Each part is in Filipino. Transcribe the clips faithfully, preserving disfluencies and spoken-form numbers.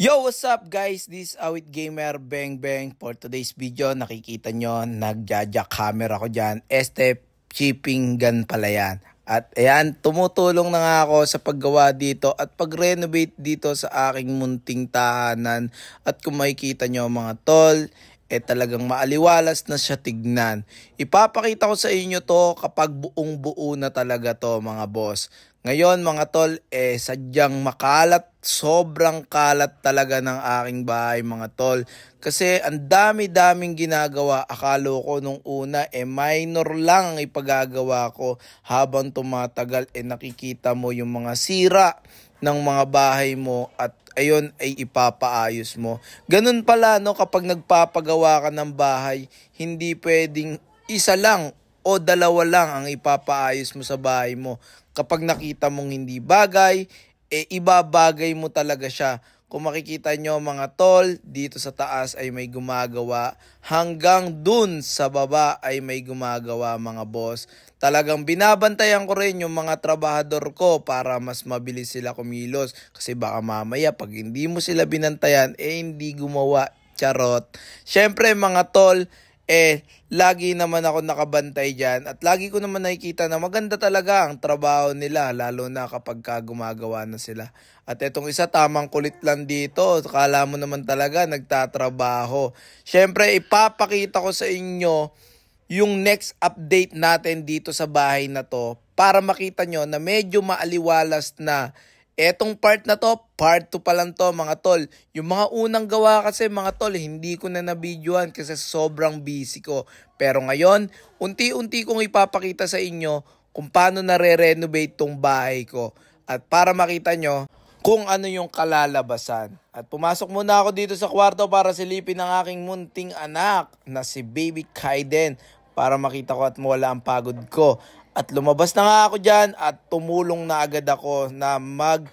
Yo, what's up guys? This is Awit Gamer Bang Bang. For today's video, nakikita nyo, nagja-jack hammer ako dyan. Este chipping gun pala yan. At ayan, tumutulong na nga ako sa paggawa dito at pag-renovate dito sa aking munting tahanan. At kung makikita nyo mga tol, eh talagang maaliwalas na siya tignan. Ipapakita ko sa inyo to kapag buong buo na talaga to mga boss. Ngayon mga tol, eh sadyang makalat, sobrang kalat talaga ng aking bahay mga tol. Kasi ang dami-daming ginagawa, akala ko nung una eh minor lang ang ipagagawa ko. Habang tumatagal eh nakikita mo yung mga sira ng mga bahay mo at ayun ay ipapaayos mo. Ganun pala no, kapag nagpapagawa ka ng bahay, hindi pwedeng isa lang o dalawa lang ang ipapaayos mo sa bahay mo. Kapag nakita mong hindi bagay, eh ibabagay mo talaga siya. Kung makikita nyo mga tol, dito sa taas ay may gumagawa. Hanggang dun sa baba ay may gumagawa mga boss. Talagang binabantayan ko rin yung mga trabahador ko para mas mabilis sila kumilos. Kasi baka mamaya pag hindi mo sila binantayan, eh hindi gumawa. Charot. Syempre mga tol, eh lagi naman ako nakabantay dyan at lagi ko naman nakikita na maganda talaga ang trabaho nila, lalo na kapag ka gumagawa na sila. At etong isa, tamang kulit lang dito, kala mo naman talaga nagtatrabaho. Syempre ipapakita ko sa inyo yung next update natin dito sa bahay na to para makita nyo na medyo maaliwalas na. Etong part na to, part two pa lang to mga tol. Yung mga unang gawa kasi mga tol, hindi ko na nabidyoan kasi sobrang busy ko. Pero ngayon, unti-unti kong ipapakita sa inyo kung paano nare-renovate tong bahay ko. At para makita nyo kung ano yung kalalabasan. At pumasok muna ako dito sa kwarto para silipin ang aking munting anak na si Baby Kaiden para makita ko at mawala ang pagod ko. At lumabas na nga ako dyan at tumulong na agad ako na mag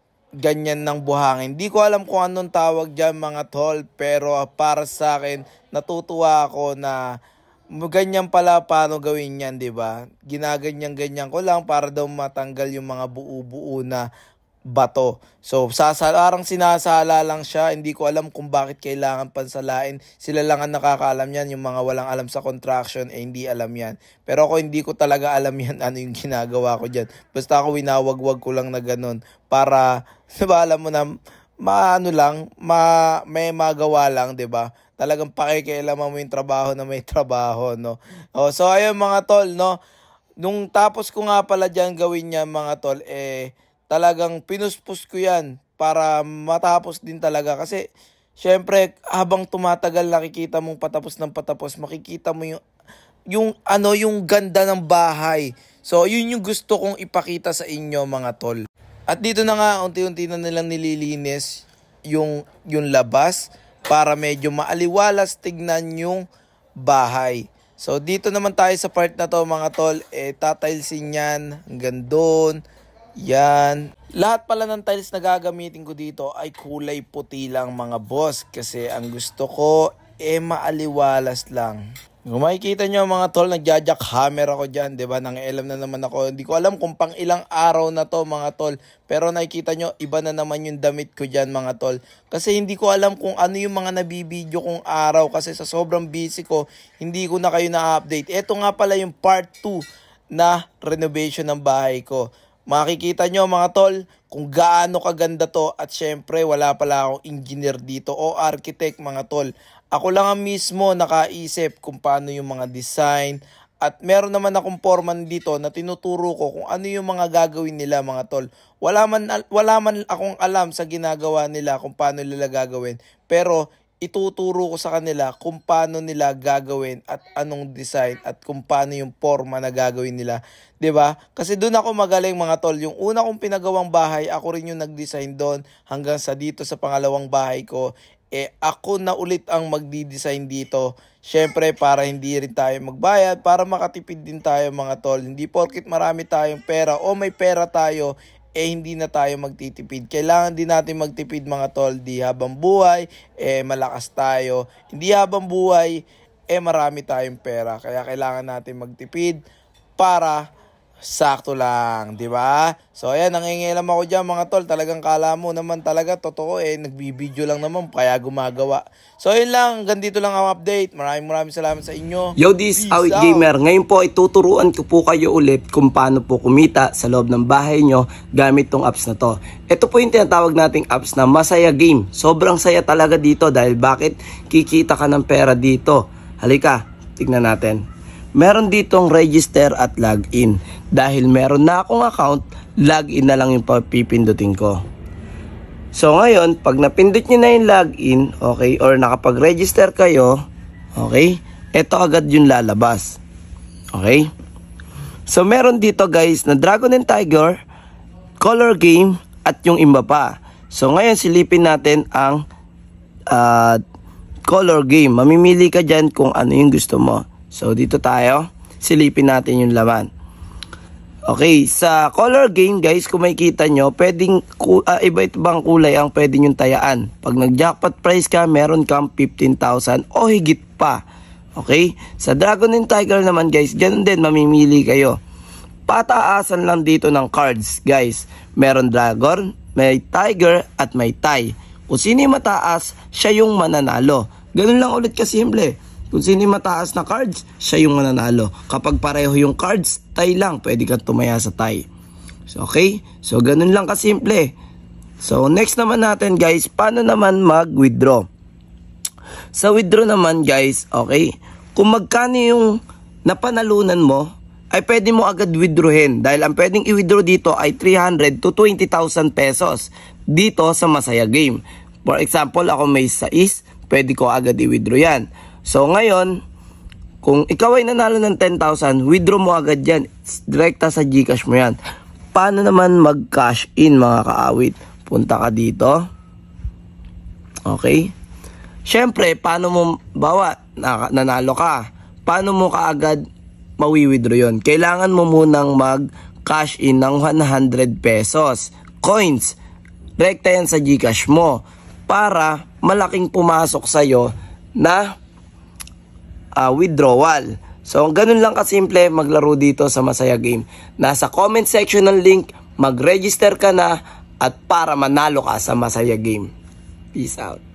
ganyan ng buhangin. Hindi ko alam kung anong tawag dyan mga tol, pero para sa akin natutuwa ako na ganyan pala paano gawin yan, 'di ba? Ginaganyan-ganyan ko lang para daw matanggal yung mga buo-buo na bato. So, sasalarang sinasala lang siya. Hindi ko alam kung bakit kailangan pansalain. Sila lang ang nakakaalam yan. Yung mga walang alam sa contraction, eh hindi alam yan. Pero ako hindi ko talaga alam yan ano yung ginagawa ko dyan. Basta ako winawagwag ko lang na ganun. Para, diba, alam mo na, maano lang, ma, may magawa lang, diba? Talagang pakikialaman mo yung trabaho na may trabaho, no? Oh, so, ayun mga tol, no? Nung tapos ko nga pala dyan gawin niya mga tol, eh, talagang pinuspos ko yan para matapos din talaga. Kasi syempre habang tumatagal nakikita mong patapos ng patapos, makikita mo yung, yung ano yung ganda ng bahay. So yun yung gusto kong ipakita sa inyo mga tol. At dito na nga unti-unti na nilang nililinis yung, yung labas para medyo maaliwalas tignan yung bahay. So dito naman tayo sa part na to mga tol, eh tatailsin yan hanggang doon. Yan. Lahat pala ng tiles na gagamitin ko dito ay kulay puti lang mga boss. Kasi ang gusto ko eh maaliwalas lang. Kung makikita nyo mga tol, nagja-jack hammer ako dyan. Diba? Nang-elam na naman ako. Hindi ko alam kung pang ilang araw na to mga tol. Pero nakikita nyo, iba na naman yung damit ko dyan mga tol. Kasi hindi ko alam kung ano yung mga nabibideo kong araw. Kasi sa sobrang busy ko, hindi ko na kayo na-update. Ito nga pala yung part two na renovation ng bahay ko. Makikita nyo mga tol kung gaano kaganda to at syempre wala pala akong engineer dito o architect mga tol. Ako lang ang mismo nakaisip kung paano yung mga design at meron naman akong foreman dito na tinuturo ko kung ano yung mga gagawin nila mga tol. Wala man, wala man akong alam sa ginagawa nila kung paano nila gagawin, pero ituturo ko sa kanila kung paano nila gagawin at anong design at kung paano yung forma na gagawin nila. 'Di ba? Kasi doon ako magaling mga tol. Yung una kong pinagawang bahay, ako rin yung nag-design doon hanggang sa dito sa pangalawang bahay ko. Eh ako na ulit ang magdi-design dito. Syempre para hindi rin tayo magbayad, para makatipid din tayo mga tol. Hindi porket marami tayong pera o may pera tayo, eh hindi na tayo magtitipid. Kailangan din natin magtipid mga tol. Di habang buhay, eh malakas tayo. Hindi habang buhay, eh marami tayong pera. Kaya kailangan natin magtipid para Sakto lang, di ba? So ayan, nangingilam ako dyan mga tol. Talagang kala mo naman talaga, totoo eh. Nagbibideo lang naman, kaya gumagawa. So yun lang, hanggang dito lang ang update. Maraming maraming salamat sa inyo. Yo, this Awit Gamer. Ngayon po ay tuturuan ko po kayo ulit kung paano po kumita sa loob ng bahay nyo gamit tong apps na to. Ito po yung tinatawag nating apps na Masaya Game. Sobrang saya talaga dito dahil bakit kikita ka ng pera dito. Halika, tignan natin. Meron ditong register at login. Dahil meron na akong account, login na lang yung pipindutin ko. So ngayon, pag napindot nyo na yung login, okay, or nakapag-register kayo, okay, ito agad yung lalabas. Okay? So meron dito guys na Dragon and Tiger, Color Game, at yung iba pa. So ngayon silipin natin ang uh, Color Game. Mamimili ka dyan kung ano yung gusto mo. So dito tayo, silipin natin yung laman. Okay, sa Color Game guys, kung makikita nyo, pwedeng uh, iba-iba bang kulay ang pwede nyong tayaan. Pag nag-jackpot price ka, meron kang fifteen thousand o higit pa. Okay, sa Dragon and Tiger naman guys, ganun din, mamimili kayo. Pataasan lang dito ng cards guys. Meron Dragon, may Tiger at may tie. Kung sino yung mataas, siya yung mananalo. Ganun lang ulit kasimple. Kung sino yung mataas na cards, siya yung mananalo. Kapag pareho yung cards, tie lang. Pwede kang tumaya sa tie. So, okay? So, ganun lang kasimple. So, next naman natin guys, paano naman mag-withdraw? Sa withdraw naman guys, okay? Kung magkano yung napanalunan mo, ay pwede mo agad withdrawin. Dahil ang pwedeng i-withdraw dito ay three hundred to twenty thousand pesos. Dito sa Masaya Game. For example, ako may sais, pwede ko agad i-withdraw yan. So ngayon, kung ikaw ay nanalo ng ten thousand, withdraw mo agad yan. Direkta sa GCash mo yan. Paano naman mag-cash in mga kaawit? Punta ka dito. Okay? Siyempre, paano mo, bawa, nanalo ka. Paano mo kaagad mawi-withdraw yun? Kailangan mo munang mag-cash in ng one hundred pesos. Coins. Direkta yan sa GCash mo. Para malaking pumasok sa'yo na Uh, withdrawal. So, ganun lang kasimple maglaro dito sa Masaya Game. Nasa comment section ng link, mag-register ka na at para manalo ka sa Masaya Game. Peace out.